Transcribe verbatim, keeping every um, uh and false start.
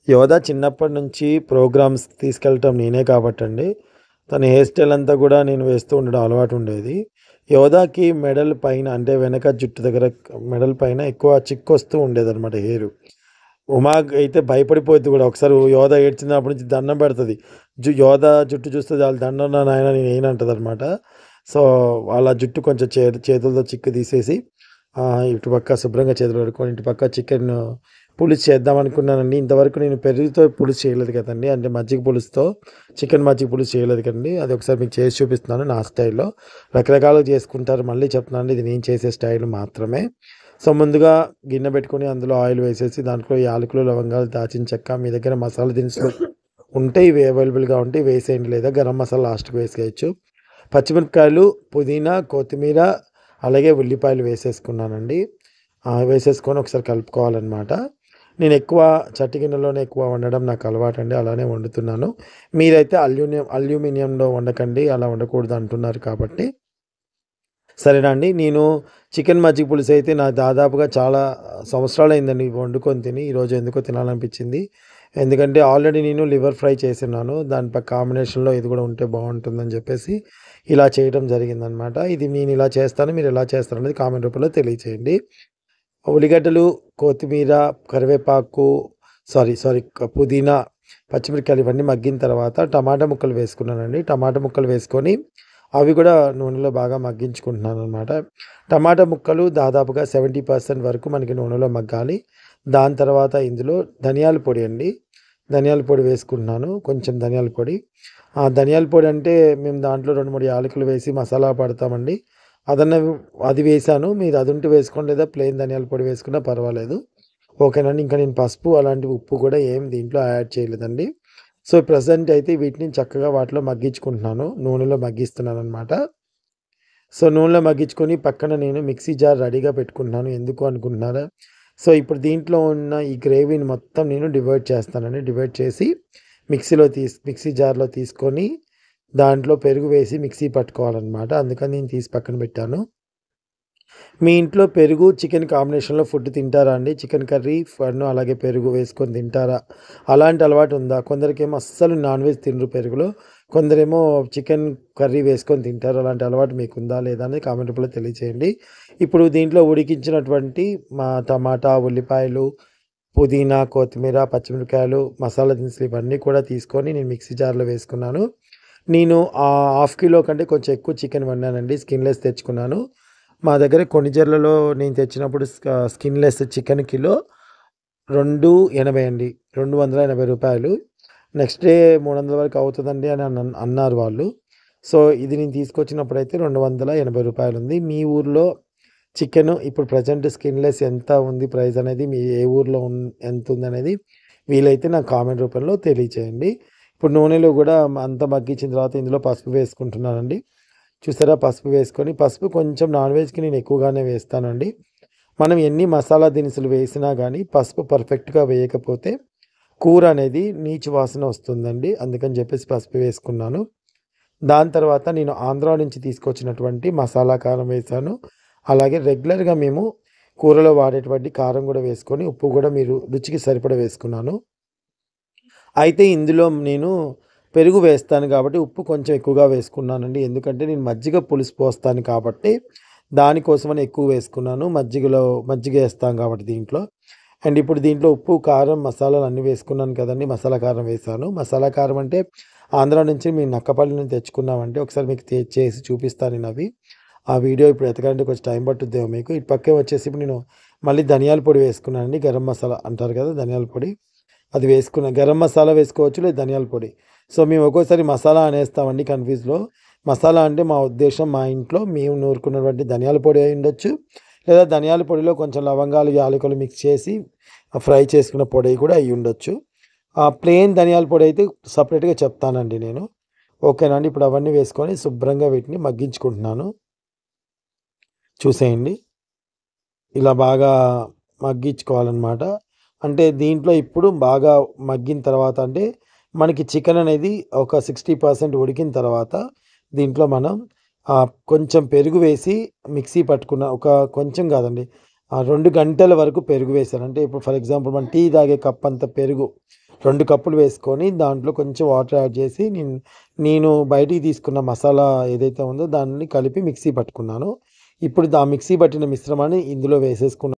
యోధ చిన్నప్పటి నుంచి ప్రోగ్రామ్స్ తీసుకెళ్ళటం నేనే కాబట్టండి. తన హెయిర్ స్టైల్ అంతా గూడా నేను వేస్తూ ఉండడం అలవాటు ఉండేది. యోధాకి మెడల్ పైన అంటే వెనక జుట్టు దగ్గర మెడల్ పైన ఎక్కువ చిక్కొస్తూ ఉండేదనమాట హెయిరు. ఉమా అయితే భయపడిపోద్ది గూడా. ఒకసారి యోధ ఏడ్చినప్పటి నుంచి దండం పెడతది. జు యోధ జుట్టు చూస్తే చాలు దండం నా నాయన నేనెయ్యనంటదనమాట. సో, వాళ్ళ జుట్టు కొంచెం చే చేతులతో చిక్కు తీసేసి ఆహ్, ఇటుపక్క శుభ్రంగా చేతులు కడుక్కొని ఇటుపక్క చికెను పులుసు చేద్దామనుకున్నానండి. ఇంతవరకు నేను పెరుగుతో పులుసు చేయలేదు కదండీ. అంటే మజ్జిగ పులుసుతో చికెన్ మజ్జిగ పులుసు చేయలేదు కదండీ. అది ఒకసారి మీకు చేసి చూపిస్తున్నాను నా స్టైల్‌లో. రకరకాలుగా చేసుకుంటారు. మళ్ళీ చెప్తున్నానండి ఇది నేను చేసే స్టైల్ మాత్రమే. సో, ముందుగా గిన్నె పెట్టుకొని అందులో ఆయిల్ వేసేసి దాంట్లో యాలకులు, లవంగాలు, దాచిన చెక్క మీ దగ్గర మసాలా దినుసులు ఉంటే ఇవి అవైలబుల్‌గా ఉంటే వేసేయండి. లేదా గరం మసాలా లాస్ట్‌కి వేసేయొచ్చు. పచ్చిమిరపకాయలు, పుదీనా, కొత్తిమీర అలాగే ఉల్లిపాయలు వేసేసుకున్నానండి. ఆహ్, వేసేసుకొని ఒకసారి కలుపుకోవాలనమాట. నేనెక్కువ చట్టి గిన్నెలోనే ఎక్కువ వండడం నాకు అలవాటండి. అలానే వండుతున్నాను. మీరైతే అల్యూనియం అల్యూమినియంలో వండకండి. అలా వండకూడదు అంటున్నారు కాబట్టి సరేనా అండి. నేను చికెన్ మజ్జిగ పులుసయితే నాకు దాదాపుగా చాలా సంవత్సరాలయిందండి వండుకొని తిని. ఈరోజు ఎందుకో తినాలనిపించింది. ఎందుకంటే ఆల్రెడీ నేను లివర్ ఫ్రై చేసున్నాను. దాని ప కాంబినేషన్‌లో ఇది గూడా ఉంటే బావుంటుందని జెప్పేసి ఇలా చేయడం జరిగిందనమాట. ఇది నేనిలా చేస్తాను. మీరెలా చేస్తారనేది కామెంట్ రూపంలో తెలియచేయండి. ఉల్లిగడ్డలు, కొత్తిమీర, కరివేపాకు సారీ, సారీ క పుదీనా, పచ్చిమిరపకాయలు ఇవన్నీ మగ్గిన తర్వాత టమాటా ముక్కలు వేసుకున్నానండి. టమాటా ముక్కలు వేసుకొని అవి కూడా నూనెలో బాగా మగ్గించుకుంటున్నాననమాట. టమాటా ముక్కలు దాదాపుగా డెబ్బై శాతం వరకు మనకి నూనెలో మగ్గాలి. దాని తర్వాత ఇందులో ధనియాల పొడి అండి. ధనియాల పొడి వేసుకుంటున్నాను. కొంచెం ధనియాల పొడి. ఆ ధనియాల పొడి అంటే మేము దాంట్లో రెండు, మూడు యాలకులు వేసి మసాలా పడతామండి. అదన్న అది వేశాను. మీరు అదుంటే వేసుకోండి లేదా ప్లెయిన్ ధనియాల పొడి వేసుకున్నా పర్వాలేదు. ఓకేనండి. ఇంకా నేను పసుపు అలాంటి ఉప్పు కూడా ఏం దీంట్లో యాడ్ చేయలేదండి. సో, ప్రెజెంట్ అయితే వీటిని చక్కగా వాటిలో మగ్గించుకుంటున్నాను. నూనెలో మగ్గిస్తున్నాననమాట. సో, నూనెలో మగ్గించుకొని పక్కన నేను మిక్సీ జార్ రెడీగా పెట్టుకుంటున్నాను. ఎందుకు అనుకుంటున్నారా? సో, ఇప్పుడు దీంట్లో ఉన్న ఈ గ్రేవీని మొత్తం నేను డివైడ్ చేస్తానండి. డివైడ్ చేసి మిక్సీలో తీసి మిక్సీ జార్‌లో తీసుకొని దాంట్లో పెరుగు వేసి మిక్సీ పట్టుకోవాలనమాట. అందుకని నేను తీసి పక్కన పెట్టాను. మీ ఇంట్లో పెరుగు, చికెన్ కాంబినేషన్‌లో ఫుడ్ తింటారా అండి? చికెన్ కర్రీ, ఫన్ అలాగే పెరుగు వేసుకొని తింటారా? అలాంటి అలవాటు ఉందా? కొందరికేమో అస్సలు నాన్ వెజ్ తినరు పెరుగులో. కొందరేమో చికెన్ కర్రీ వేసుకొని తింటారు. అలాంటి అలవాటు మీకుందా? లేదా? అనేది కామెంట్ రూపంలో తెలియచేయండి. ఇప్పుడు దీంట్లో ఉడికించినటువంటి మా టమాటా, ఉల్లిపాయలు, పుదీనా, కొత్తిమీర, పచ్చిమిరపకాయలు, మసాలా దినుసులు ఇవన్నీ కూడా తీసుకొని నేను మిక్సీ జార్‌లో వేసుకున్నాను. నేను ఆహ్, హాఫ్ కిలో కంటే కొంచెం ఎక్కువ చికెన్ వండానండి. స్కిన్‌లెస్ తెచ్చుకున్నాను. మా దగ్గర కొణిజర్లలో నేను తెచ్చినప్పుడు స్క స్కిన్‌లెస్ చికెన్ కిలో రెండు ఎనభై అండి. రూ. రెండు వందల ఎనభై రూపాయలు. నెక్స్ట్ డే మూడు వందల వరకు అవుతదండి అని అన్ అన్నారు వాళ్ళు. సో, ఇది నేను తీసుకొచ్చినప్పుడైతే రూ. రెండు వందల ఎనభై రూపాయలు ఉంది. మీ ఊర్లో చికెను ఇప్పుడు ప్రెజెంట్ స్కిన్‌లెస్ ఎంత ఉంది ప్రైస్ అనేది మీ ఏ ఊర్లో ఉన్ ఎంతుందనేది వీలైతే నాకు కామెంట్ రూపంలో తెలియచేయండి. ఇప్పుడు నూనెలో గూడా అంతా మగ్గించిన తర్వాత ఇందులో పసుపు వేసుకుంటున్నానండి. చూసారా పసుపు వేసుకొని పసుపు కొంచెం నాన్ వెజ్‌కి నేను ఎక్కువగానే వేస్తానండి. మనం ఎన్ని మసాలా దినుసులు వేసినా గానీ పసుపు పర్ఫెక్ట్‌గా వేయకపోతే కూర అనేది నీచు వాసన వస్తుందండి. అందుకని జెప్పేసి పసుపు వేసుకున్నాను. దాని తర్వాత నేను ఆంధ్రా నుంచి తీసుకొచ్చినటువంటి మసాలా కారం వేశాను. అలాగే రెగ్యులర్‌గా మేము కూరలో వాడేటువంటి కారం గూడా వేసుకొని, ఉప్పు గూడా మీరు రుచికి సరిపడా వేసుకున్నాను. అయితే ఇందులో నేను పెరుగు వేస్తాను గాబట్టి, ఉప్పు కొంచెం ఎక్కువగా వేసుకున్నానండి. ఎందుకంటే నేను మజ్జిగ పులుసు పోస్తాను కాబట్టి, దానికోసమని ఎక్కువ వేసుకున్నాను. మజ్జిగలో మజ్జిగ ఏస్తాం కాబట్టి దీంట్లో. అండ్ ఇప్పుడు దీంట్లో ఉప్పు, కారం, మసాలాలు అన్నీ వేసుకున్నాను కదండీ! మసాలా కారం వేశాను. మసాలా కారం అంటే ఆంధ్రా నుంచి మేము నక్కపల్లి నుంచి తెచ్చుకున్నామండి. ఒకసారి మీకు తే చేసి చూపిస్తాను నేనవి. ఆ వీడియో ఇప్పుడు ఎతకాలంటే కొంచెం టైం పట్టుద్దేమో మీకు. ఇటు పక్కే వచ్చేసి ఇప్పుడు నేను మళ్ళీ ధనియాల పొడి వేసుకున్నానండి. గరం మసాలా అంటారు కదా! ధనియాల పొడి. అది వేసుకున్నా. గరం మసాలా వేసుకోవచ్చు లేదా ధనియాల పొడి. సో, మేము ఒక్కోసారి మసాలా అనేస్తామండి కన్‌ఫ్యూజ్‌లో. మసాలా అంటే మా ఉద్దేశ్యం మా ఇంట్లో మేము నూరుకున్నటువంటి ధనియాల పొడి అయ్యుండొచ్చు. లేదా ధనియాల పొడిలో కొంచెం లవంగాలు, యాలకులు మిక్స్ చేసి ఫ్రై చేసుకున్న పొడి కూడా అయ్యుండొచ్చు. ఆ ప్లెయిన్ ధనియాల పొడి అయితే సెపరేట్‌గా చెప్తానండి నేను. ఓకేనా అండి. ఇప్పుడు అవన్నీ వేసుకొని శుభ్రంగా వీటిని మగ్గించుకుంటున్నాను. చూసేయండి. ఇలా బాగా మగ్గించుకోవాలనమాట. అంటే దీంట్లో ఇప్పుడు బాగా మగ్గిన తర్వాత అంటే మనకి చికెన్ అనేది ఒక అరవై శాతం ఉడికిన తర్వాత దీంట్లో మనం ఆహ్, కొంచెం పెరుగు వేసి మిక్సీ పట్టుకున్న ఒక కొంచెం కాదండి. ఆహ్, రెండు గంటల వరకు పెరుగు వేశాను. అంటే ఇప్పుడు ఫర్ ఎగ్జాంపుల్ మనం టీ తాగే కప్ అంత పెరుగు రెండు కప్పులు వేసుకొని దాంట్లో కొంచెం వాటర్ యాడ్ చేసి నేను నేను బయటికి తీసుకున్న మసాలా ఏదైతే ఉందో దాన్ని కలిపి మిక్సీ పట్టుకున్నాను. ఇప్పుడు ఆ మిక్సీ పట్టిన మిశ్రమాన్ని ఇందులో వేసేసుకున్నాను.